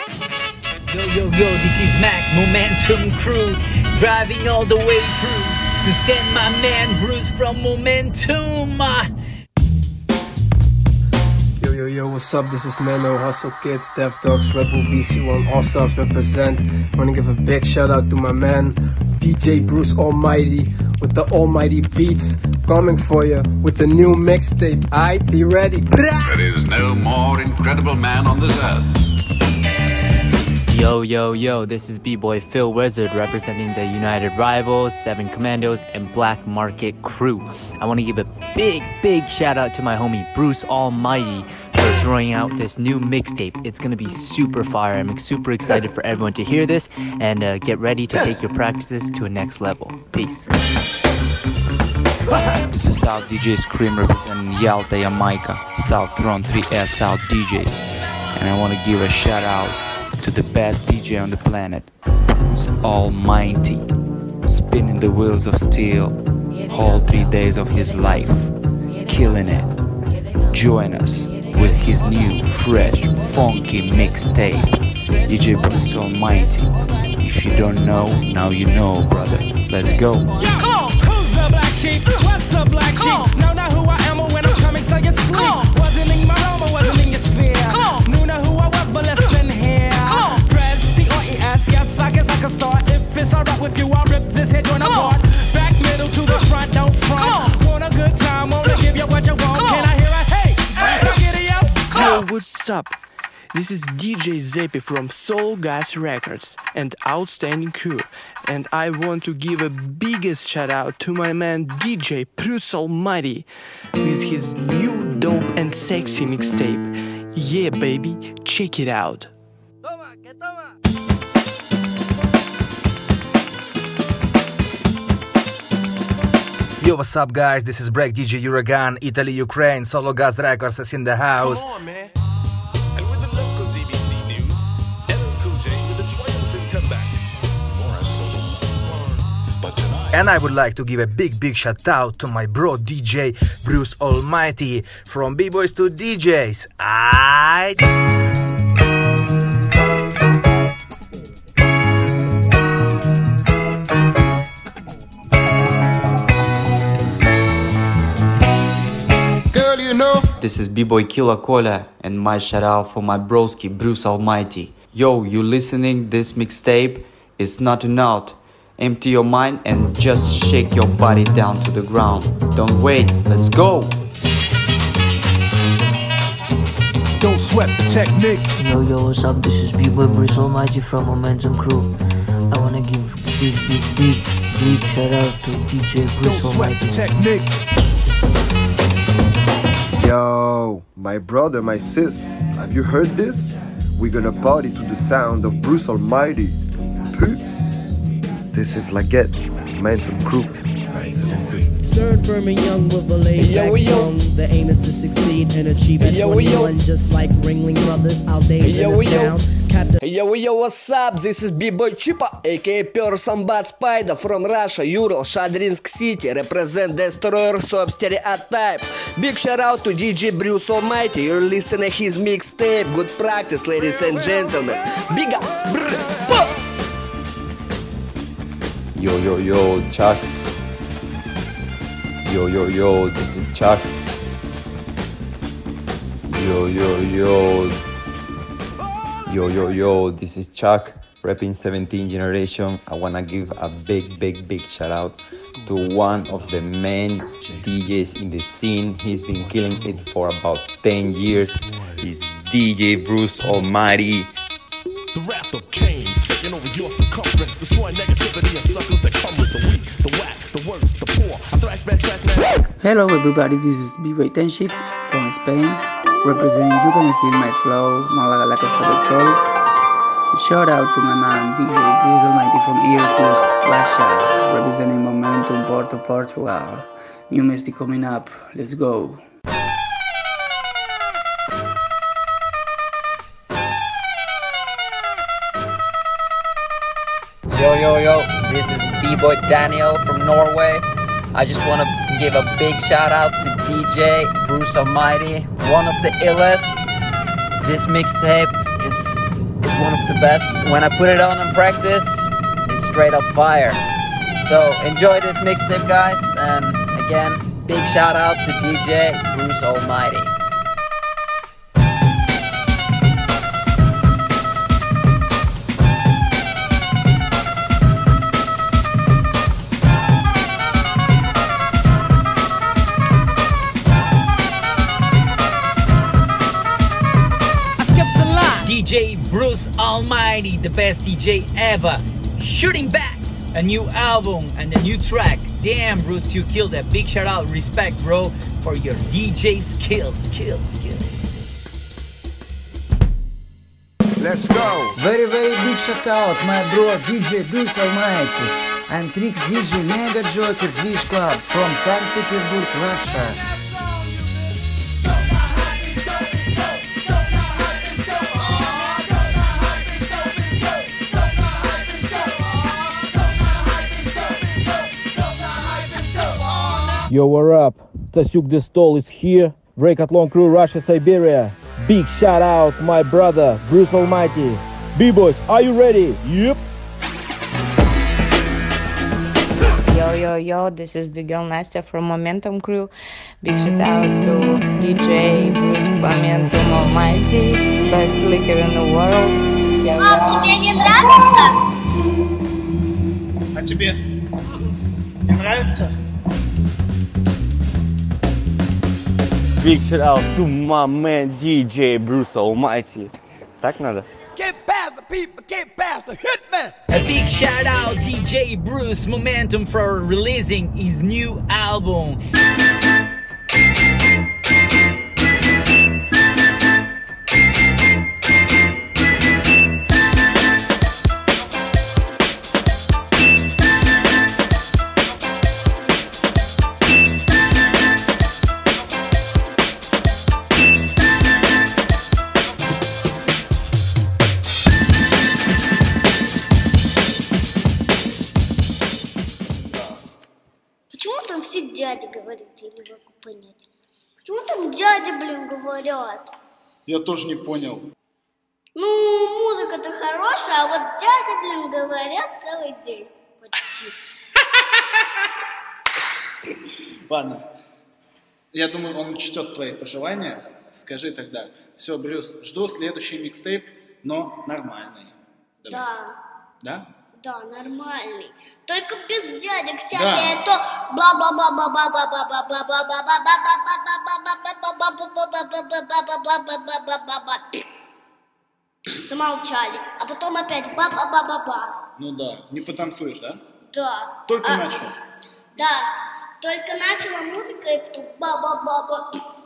Yo, yo, yo, this is Max Momentum Crew, driving all the way through to send my man Bruce from Momentum. Yo, what's up? This is Nano, Hustle Kids, Dev Dogs, Red Bull BC1, All Stars represent. Wanna give a big shout out to my man, DJ Bruce Almighty, with the almighty beats, coming for you with the new mixtape. Aight, be ready. There is no more incredible man on this earth. Yo, yo, yo, this is B-Boy Phil Wizard representing the United Rivals, Seven Commandos, and Black Market Crew. I want to give a big shout out to my homie Bruce Almighty for throwing out this new mixtape. It's going to be super fire. I'm super excited for everyone to hear this and get ready to take your practices to a next level. Peace. This is South DJ Scream representing Yalta, Jamaica, South Throne 3S South DJs. And I want to give a shout out to the best DJ on the planet, Bruce Almighty, spinning the wheels of steel all 3 days of his life, killing it. Join us with his new, fresh, funky mixtape, DJ Bruce Almighty. If you don't know, now you know, brother. Let's go. Yeah, come on. Who's the black sheep? What's the black sheep? Know not who I am or when I'm coming, so you sleep. Wasn't in my realm or wasn't in your sphere. Knew not who I was, but listen here. Press P-R-E-S, yes, I guess I can start. If it's alright with you, I'll rip this head joint apart. Back middle to the front, don't front. Want a good time, wanna give you what you want. Can I hear a hey? Giddy up. Yo, what's up? This is DJ Zepi from Soul Gas Records and Outstanding Crew, and I want to give a biggest shout out to my man DJ Bruce Almighty with his new dope and sexy mixtape. Yeah, baby, check it out. Yo, what's up, guys? This is Break DJ Uragan, Italy, Ukraine. Solo Gas Records is in the house. Come on, man. And with the local DBC news, LL Cool J with a triumphant comeback. But tonight, And I would like to give a big shout out to my bro DJ Bruce Almighty from B-Boys to DJs. Aight. This is B-Boy Killa Kola and my shout out for my broski Bruce Almighty. Yo, you listening this mixtape? It's not a note. Empty your mind and just shake your body down to the ground. Don't wait, let's go! don't sweat the technique. Yo, what's up? This is B-Boy Bruce Almighty from Momentum Crew. I wanna give big shout out to DJ Bruce Almighty. Yo, my brother, my sis, have you heard this? We're gonna party to the sound of Bruce Almighty. Peace. This is Laguette, Momentum Crew, 972. Stern, firm, and young with a laid-back tongue. The aim is to succeed and achieve at 21. Just like Ringling Brothers, our days in the sound. Yo, what's up? This is B-Boy Chipa, aka Pure Sambat Spider from Russia, Ural, Shadrinsk City, represent destroyers of stereotypes. Big shout out to DJ Bruce Almighty, you're listening his mixtape. Good practice, ladies and gentlemen. Big up, brr, Yo, Chuck. Yo, this is Chuck. Yo, this is Chuck, repping 17 Generation. I wanna give a big shout out to one of the main DJs in the scene. He's been killing it for about 10 years. He's DJ Bruce Almighty. The wrath of Cain, taking over your circumference, destroying negativity and suckers that come with the weak, the whack, the worst, the poor. I thrash, man. Hello everybody, this is B-Boy Tenship from Spain, representing You Can Steal My Flow, Malaga La Costa del Sol. Shout out to my man DJ Bruce Almighty from Irkutsk, Russia, representing Momentum Porto, Portugal. New mixtape coming up, let's go. Yo, this is B-Boy Daniel from Norway. I just want to give a big shout out to DJ Bruce Almighty, one of the illest. This mixtape is one of the best. When I put it on in practice, it's straight up fire. So enjoy this mixtape, guys, and again, big shout out to DJ Bruce Almighty. DJ Bruce Almighty, the best DJ ever, shooting back a new album and a new track. Damn, Bruce, you killed that. Big shout out, respect, bro, for your DJ skills. Let's go. Very big shout out, my bro DJ Bruce Almighty and Trix DJ Mega Joker Beach Club from St. Petersburg, Russia. Yo, what up? Tasuk the Stall is here. Breakathlon crew, Russia, Siberia. Big shout out, my brother, Bruce Almighty. B-boys, are you ready? Yep. Yo, this is Big Girl Nastya from Momentum Crew. Big shout out to DJ Bruce Momentum Almighty, best liquor in the world. А тебе не нравится? А тебе не нравится? Big shout out to my man DJ Bruce Almighty. Так надо? Get past the people, get past the hitman. A big shout out DJ Bruce Momentum for releasing his new album. Почему там все дяди говорят, я не могу понять. Почему там дяди, блин, говорят? Я тоже не понял. Ну, музыка-то хорошая, а вот дяди, блин, говорят целый день почти. Ладно. Я думаю, он учтет твои пожелания. Скажи тогда. Все, Брюс, жду следующий микстейп, но нормальный. Давай. Да. Да? Да, нормальный. Только без дядек всякие, то замолчали, а потом опять ба-ба-ба-ба-ба. Ну да, не потанцуешь, да? Да. Только начал. Да, только начала музыка и потом ба-ба-ба-ба.